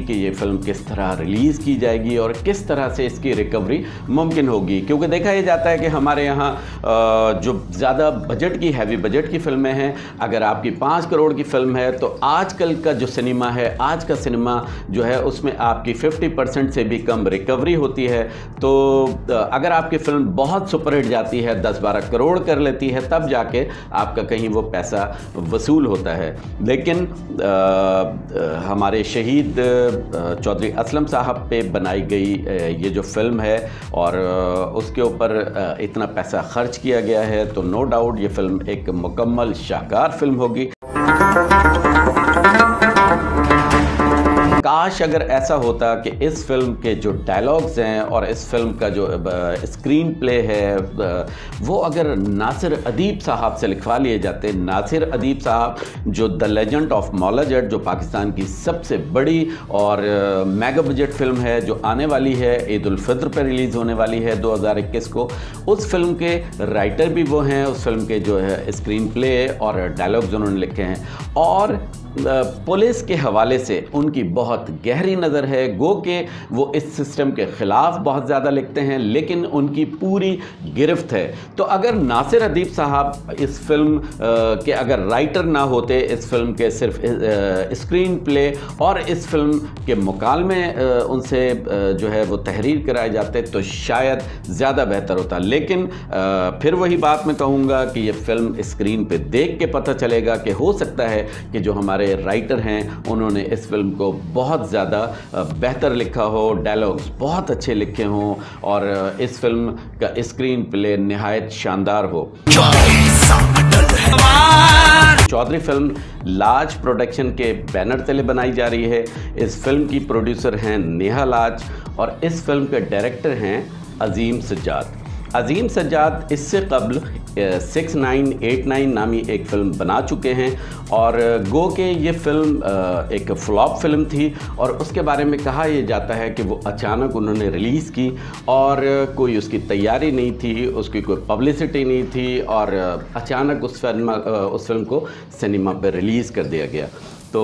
कि ये फ़िल्म किस तरह रिलीज़ की जाएगी और किस तरह से इसकी रिकवरी मुमकिन होगी, क्योंकि देखा यह जाता है कि हमारे यहाँ जो ज़्यादा बजट की हैवी बजट की फ़िल्में हैं, अगर आपकी 5 करोड़ की फ़िल्म है तो आजकल का जो सिनेमा है, आज का सिनेमा जो है उसमें आपकी 50% से भी कम रिकवरी होती है। तो अगर आपकी फ़िल्म बहुत सुपरहिट जाती है, 10-12 करोड़ कर लेती है, तब जाके आपका कहीं वो पैसा वसूल होता है। लेकिन हमारे शहीद चौधरी असलम साहब पे बनाई गई ये जो फ़िल्म है और उसके ऊपर इतना पैसा खर्च किया गया है, तो नो डाउट ये फ़िल्म एक मुकम्मल शाहकार फ़िल्म होगी। काश अगर ऐसा होता कि इस फिल्म के जो डायलॉग्स हैं और इस फिल्म का जो स्क्रीन प्ले है वो अगर नासिर अदीब साहब से लिखवा लिए जाते। नासिर अदीब साहब जो द लेजेंड ऑफ मौलाजट, जो पाकिस्तान की सबसे बड़ी और मेगा बजट फिल्म है जो आने वाली है, ईद उल फित्र पर रिलीज़ होने वाली है 2021 को, उस फिल्म के राइटर भी वो हैं, उस फिल्म के जो है स्क्रीन प्ले और डायलॉग्स उन्होंने लिखे हैं। और पुलिस के हवाले से उनकी बहुत गहरी नज़र है, गो के वो इस सिस्टम के ख़िलाफ़ बहुत ज़्यादा लिखते हैं, लेकिन उनकी पूरी गिरफ्त है। तो अगर नासिर अदीब साहब इस फिल्म के अगर राइटर ना होते, इस फिल्म के सिर्फ स्क्रीन प्ले और इस फिल्म के मुकालमे उनसे जो है वो तहरीर कराए जाते तो शायद ज़्यादा बेहतर होता। लेकिन फिर वही बात मैं कहूँगा कि ये फ़िल्म स्क्रीन पे देख के पता चलेगा कि हो सकता है कि जो हमारे राइटर हैं उन्होंने इस फिल्म को बहुत ज़्यादा बेहतर लिखा हो, डायलॉग्स बहुत अच्छे लिखे हों और इस फिल्म का स्क्रीन प्ले निहायत शानदार हो। चौधरी फिल्म लाज प्रोडक्शन के बैनर तले बनाई जा रही है। इस फिल्म की प्रोड्यूसर हैं नेहा लाज और इस फिल्म के डायरेक्टर हैं अजीम सज्जाद। अजीम सज्जाद इससे कबल 6989 नामी एक फ़िल्म बना चुके हैं और गो के ये फ़िल्म एक फ्लॉप फिल्म थी और उसके बारे में कहा यह जाता है कि वो अचानक उन्होंने रिलीज़ की और कोई उसकी तैयारी नहीं थी, उसकी कोई पब्लिसिटी नहीं थी और अचानक उस फिल्म को सिनेमा पर रिलीज़ कर दिया गया।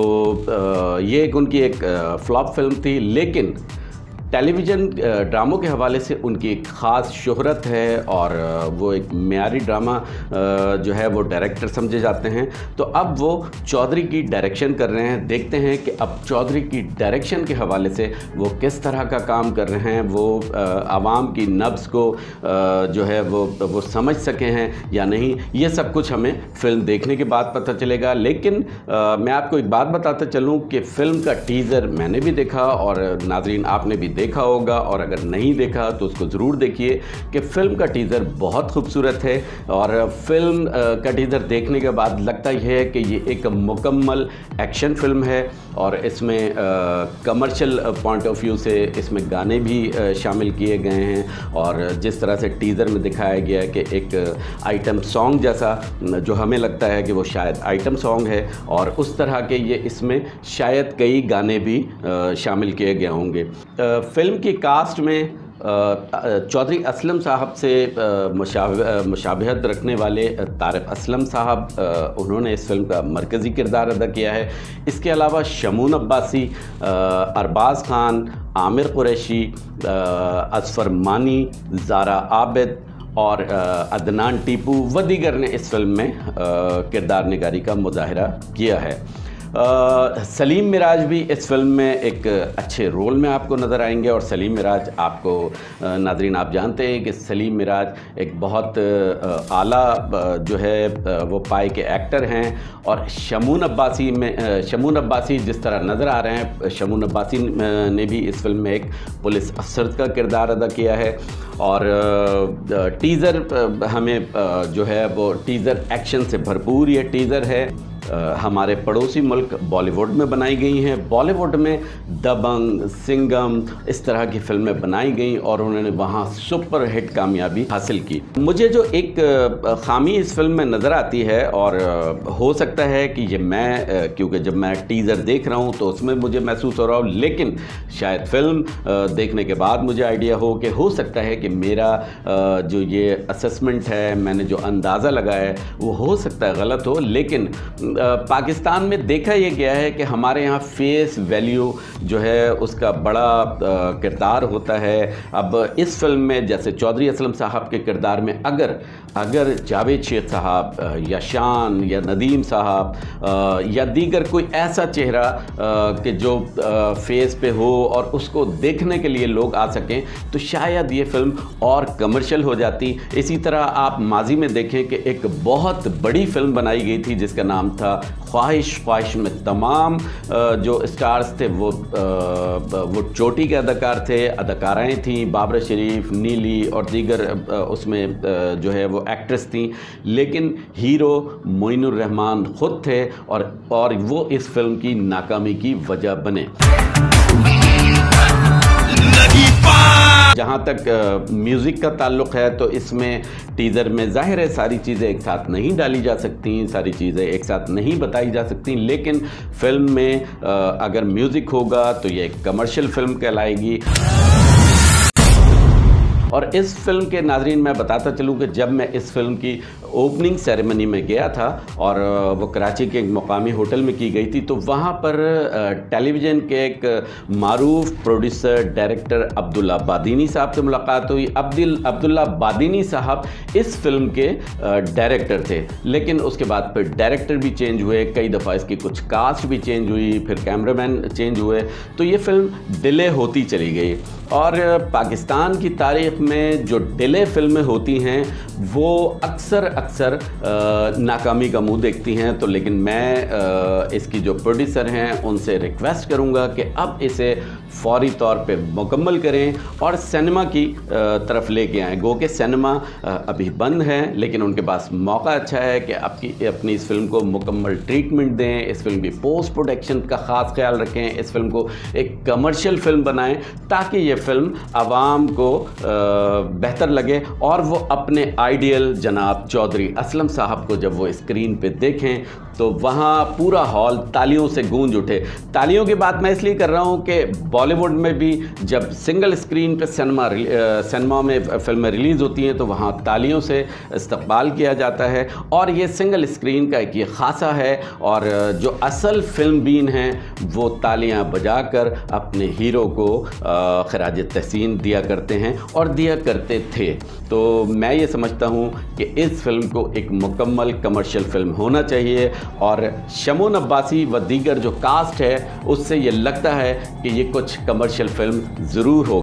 तो ये उनकी एक फ्लॉप फिल्म थी, लेकिन टेलीविज़न ड्रामों के हवाले से उनकी एक ख़ास शोहरत है और वो एक मियारी ड्रामा जो है वो डायरेक्टर समझे जाते हैं। तो अब वो चौधरी की डायरेक्शन कर रहे हैं। देखते हैं कि अब चौधरी की डायरेक्शन के हवाले से वो किस तरह का काम कर रहे हैं, वो आवाम की नब्ज़ को जो है वो समझ सके हैं या नहीं, ये सब कुछ हमें फ़िल्म देखने के बाद पता चलेगा। लेकिन मैं आपको एक बात बताता चलूँ कि फ़िल्म का टीज़र मैंने भी देखा और नाज़रीन आपने भी देखा होगा, और अगर नहीं देखा तो उसको ज़रूर देखिए कि फ़िल्म का टीज़र बहुत खूबसूरत है और फिल्म का टीज़र देखने के बाद लगता यह है कि ये एक मुकम्मल एक्शन फ़िल्म है और इसमें कमर्शियल पॉइंट ऑफ व्यू से इसमें गाने भी शामिल किए गए हैं और जिस तरह से टीज़र में दिखाया गया है कि एक आइटम सॉन्ग जैसा जो हमें लगता है कि वो शायद आइटम सॉन्ग है और उस तरह के ये इसमें शायद कई गाने भी शामिल किए गए होंगे। फ़िल्म की कास्ट में चौधरी असलम साहब से मुशाबहत रखने वाले तारिक असलम साहब उन्होंने इस फिल्म का मरकज़ी किरदार अदा किया है। इसके अलावा शमून अब्बासी, अरबाज़ खान, आमिर कुरैशी, असफर मानी, ज़ारा आबिद और अदनान टीपू व दीगर ने इस फिल्म में किरदार निगारी का मुज़ाहरा किया है। सलीम मिराज भी इस फिल्म में एक अच्छे रोल में आपको नज़र आएंगे और सलीम मिराज आपको नाज़रीन आप जानते हैं कि सलीम मिराज एक बहुत आला जो है वो पाए के एक्टर हैं और शमून अब्बासी जिस तरह नज़र आ रहे हैं, शमून अब्बासी ने भी इस फिल्म में एक पुलिस अफसर का किरदार अदा किया है और टीज़र हमें जो है वो टीज़र एक्शन से भरपूर ये टीज़र है। हमारे पड़ोसी मुल्क बॉलीवुड में बनाई गई हैं। बॉलीवुड में दबंग, सिंघम इस तरह की फिल्में बनाई गई और उन्होंने वहाँ सुपर हिट कामयाबी हासिल की। मुझे जो एक ख़ामी इस फिल्म में नज़र आती है और हो सकता है कि ये मैं क्योंकि जब मैं टीज़र देख रहा हूँ तो उसमें मुझे महसूस हो रहा हो, लेकिन शायद फ़िल्म देखने के बाद मुझे आइडिया हो कि हो सकता है कि मेरा जो ये असेसमेंट है, मैंने जो अंदाज़ा लगाया है वो हो सकता है गलत हो, लेकिन पाकिस्तान में देखा ये गया है कि हमारे यहाँ फेस वैल्यू जो है उसका बड़ा किरदार होता है। अब इस फिल्म में जैसे चौधरी असलम साहब के किरदार में अगर जावेद शेख साहब या शान या नदीम साहब या दीगर कोई ऐसा चेहरा कि जो फेस पे हो और उसको देखने के लिए लोग आ सकें तो शायद ये फिल्म और कमर्शियल हो जाती। इसी तरह आप माजी में देखें कि एक बहुत बड़ी फिल्म बनाई गई थी जिसका नाम था ख्वाहिश में तमाम जो स्टार्स थे वो चोटी के अदाकार थे, अदाकाराएँ थीं, बाबरा शरीफ, नीली और दीगर उसमें जो है वो एक्ट्रेस थी, लेकिन हीरो मोइनुर रहमान ख़ुद थे और वो इस फिल्म की नाकामी की वजह बने। जहाँ तक म्यूज़िक का ताल्लुक़ है तो इसमें टीज़र में ज़ाहिर है सारी चीज़ें एक साथ नहीं डाली जा सकती, सारी चीज़ें एक साथ नहीं बताई जा सकती, लेकिन फ़िल्म में अगर म्यूज़िक होगा तो ये एक कमर्शियल फ़िल्म कहलाएगी। और इस फिल्म के नाज़रीन मैं बताता चलूँ कि जब मैं इस फिल्म की ओपनिंग सेरेमनी में गया था और वो कराची के एक मुकामी होटल में की गई थी, तो वहाँ पर टेलीविज़न के एक मारूफ प्रोड्यूसर डायरेक्टर अब्दुल्ला बादीनी साहब से मुलाकात हुई। अब्दुल्ला बादीनी साहब इस फिल्म के डायरेक्टर थे, लेकिन उसके बाद फिर डायरेक्टर भी चेंज हुए, कई दफ़ा इसकी कुछ कास्ट भी चेंज हुई, फिर कैमरामैन चेंज हुए, तो ये फिल्म डिले होती चली गई। और पाकिस्तान की तारीख़ में जो डिले फिल्में होती हैं वो अक्सर नाकामी का मुंह देखती हैं। तो लेकिन मैं इसकी जो प्रोड्यूसर हैं उनसे रिक्वेस्ट करूंगा कि अब इसे फौरी तौर पे मुकम्मल करें और सिनेमा की तरफ लेके आएँ। गो के सिनेमा अभी बंद है, लेकिन उनके पास मौका अच्छा है कि अपनी इस फिल्म को मुकम्मल ट्रीटमेंट दें, इस फिल्म की पोस्ट प्रोडक्शन का ख़ास ख्याल रखें, इस फिल्म को एक कमर्शियल फिल्म बनाएं ताकि ये फिल्म आवाम को बेहतर लगे और वो अपने आइडियल जनाब चौधरी असलम साहब को जब वो स्क्रीन पे देखें तो वहाँ पूरा हॉल तालियों से गूंज उठे। तालियों की बात मैं इसलिए कर रहा हूँ कि बॉलीवुड में भी जब सिंगल स्क्रीन पे सिनेमा में फिल्में रिलीज़ होती हैं तो वहाँ तालियों से इस्तकबाल किया जाता है, और ये सिंगल स्क्रीन का एक ये खासा है। और जो असल फिल्म बीन हैं वो तालियां बजाकर अपने हीरो को खराज तहसीन दिया करते हैं और दिया करते थे। तो मैं ये समझता हूँ कि इस फिल्म को एक मुकम्मल कमर्शियल फिल्म होना चाहिए, और शमून अब्बासी व दीगर जो कास्ट है उससे ये लगता है कि ये कुछ कमर्शियल फिल्म ज़रूर हो।